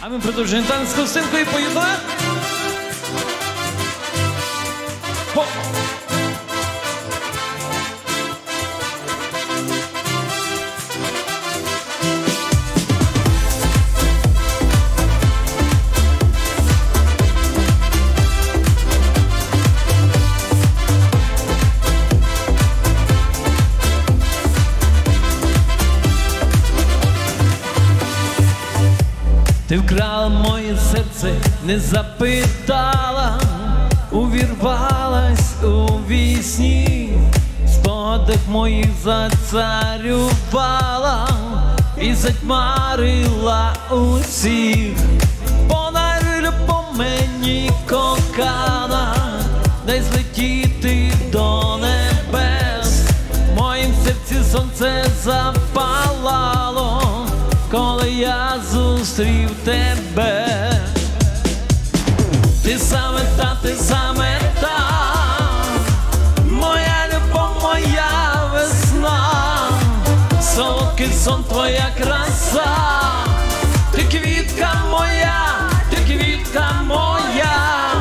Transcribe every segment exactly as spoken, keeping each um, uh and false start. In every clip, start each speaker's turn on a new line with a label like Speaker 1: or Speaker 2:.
Speaker 1: А ми продовжуємо танець з Костинкою. Поїхали! Хоп! Ти вкрала моє серце, не запитала, увірвалась у вісні, в спогадах моїх зацарювала і затьмарила усіх. Подаруй по мені кохана, дай злетіти до небес. В моїм серці сонце запалало, коли я зустрів тебе. Ти саме та, ти саме та, моя любов, моя весна, солодкий сон, твоя краса. Ти квітка моя, ти квітка моя.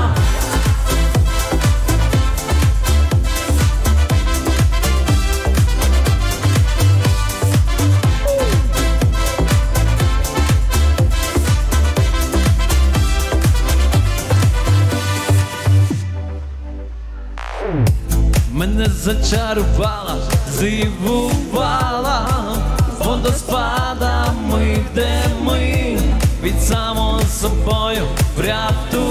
Speaker 1: Мене зачарувала, здивувала водоспадами, де ми від самого собою врятували.